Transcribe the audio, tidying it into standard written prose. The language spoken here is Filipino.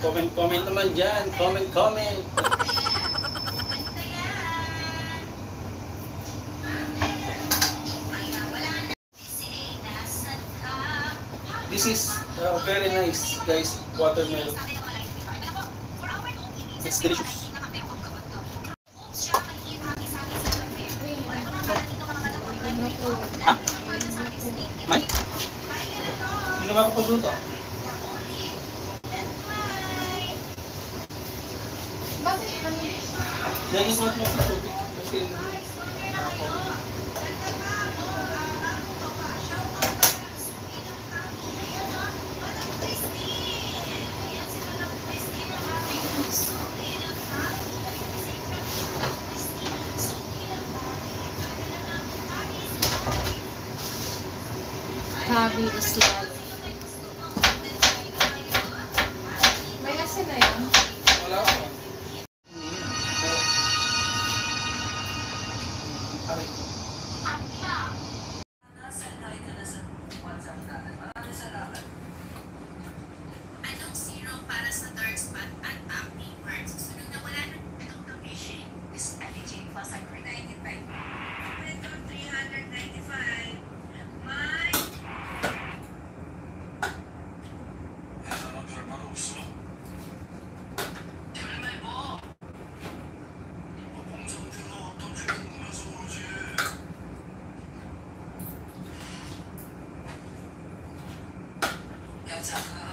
Comment naman dyan. Comment. This is very nice, guys. Watermelon. It's delicious. Ha? May? Hindi naman ako pagluto. Yan yung mga tubig. Kasi Habi is lalo. May asin na yan? wala ako. Anong zero para sa dark spot at acne marks? Susunod na wala ng condition. This antigen plus I 95. Ito 395. May 야, 자.